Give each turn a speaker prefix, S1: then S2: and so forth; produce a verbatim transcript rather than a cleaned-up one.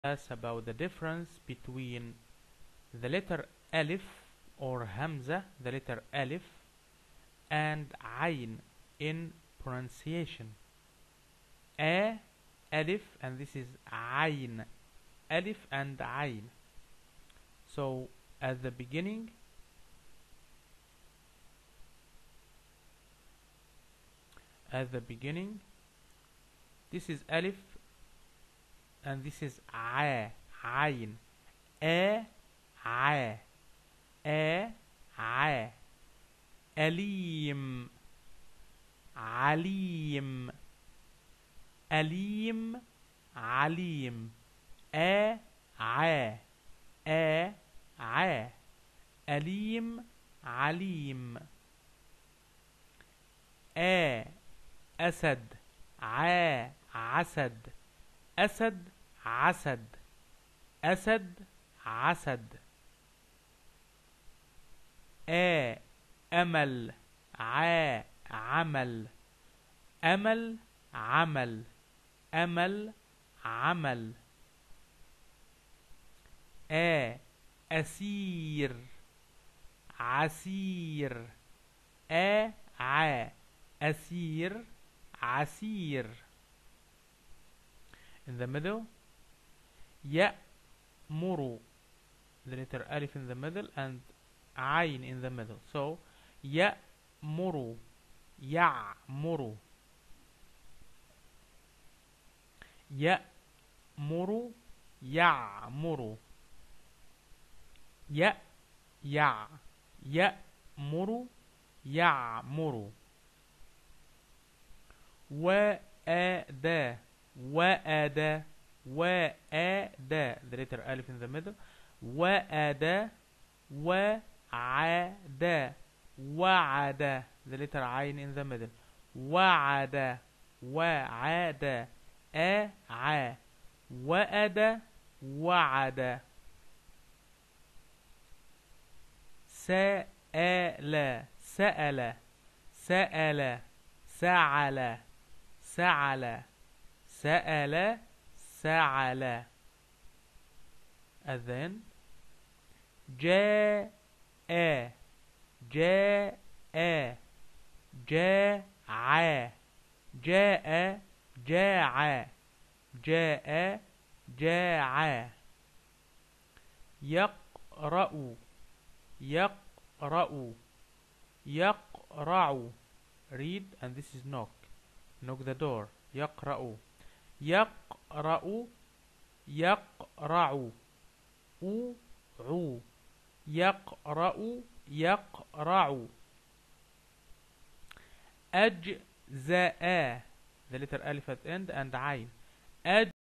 S1: us about the difference between the letter alif or hamza, the letter alif, and ayn in pronunciation. A, alif, and this is ayn, alif and ayn. So at the beginning, at the beginning, this is alif, and this is a, ayn, a, a, a, a, alim, alim, alim, alim, a, a, a, a, alim, alim, a, أسد, ع, عسد, أسد, عسد, أسد, عسد, آ, أمل, ع, عمل, أمل, عمل, أمل, عمل, آ, أسير, عسير, آ, ع, أسير, عسير. In the middle, يأمر, the letter alif in the middle and ayn in the middle. So يأمر, يعمر, يأمر, يعمر, يأ, يع, يأمر, يعمر. وأدا, وأدا, وأدا, the letter alif in the middle. وأدا, وعدا, وعدا, the letter ayn in the middle. وعدا, وعدا, أع, وأدا, وعدا. سأل, سأل, سأل, سعل, سعل, سأل, سعل. And then جاء, جاء, جاء, جاء, جاع, جاء, جاع. يقرأ, يقرأ, يقرأ, read, and this is knock, knock the door. يقرأ, يقرأ, يقرأ, أو, عو, يقرأ, يقرأ. أجزاء, the letter alif at end and عين.